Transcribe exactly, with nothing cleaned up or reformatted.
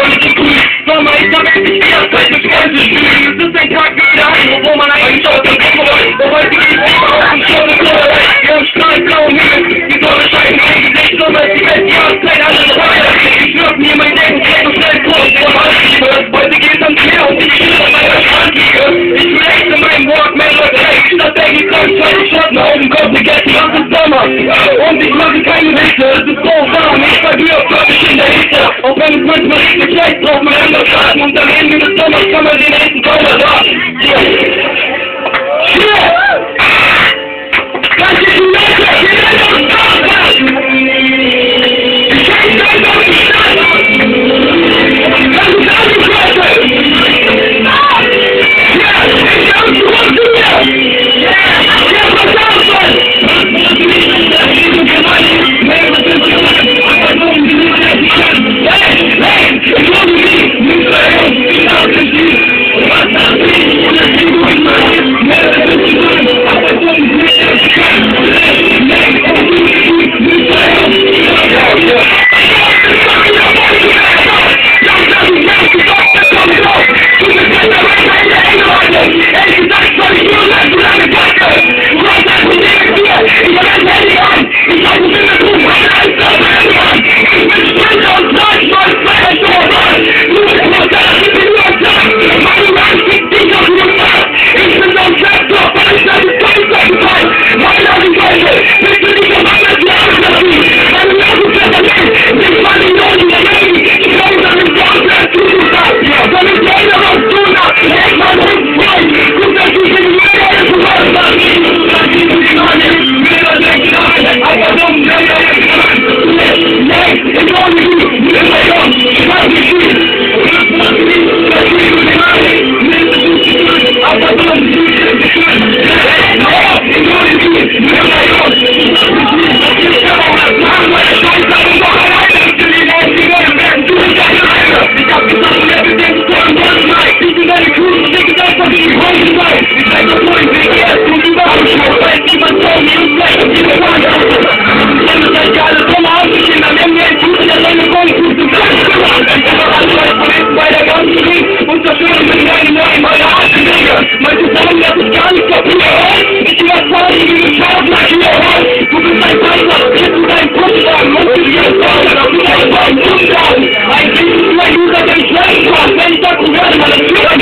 ohne zu tun. Sommer, ich hab endlich wieder Zeit mit Freunden zu spielen. Es ist ein Tag für wieder ein, wo man eigentlich aus dem Kopf rollt. Wo heute die Frau auf dem Sturm ist Sonne. Wir haben strahlblauen Himmel, die Sonne scheint in mein Gesicht. So als die Welt, die Jahreszeit, alles Feuer. Ich wirf mir mein Denken, geht so schnell vor, vor Handliebe. Heute geht's ans Meer und ich stehe auf meiner Strandliege. Ich will echt in meinem Walkman oder Dreck. Statt der gekommen, zwei Schotten auf dem Kopf, ne Gäste, was ist Sommer? Und ich mache keine Witze, es ist so warm, ich verliere förmlich in der Hitze. Auch wenn es manchmal richtig schlecht braucht man anders starten. Und am Ende des Sommers kann man den nächsten Traum erwarten. Ein Kind ist ein User, der ich schlecht war. Wenn ich das werde, mal das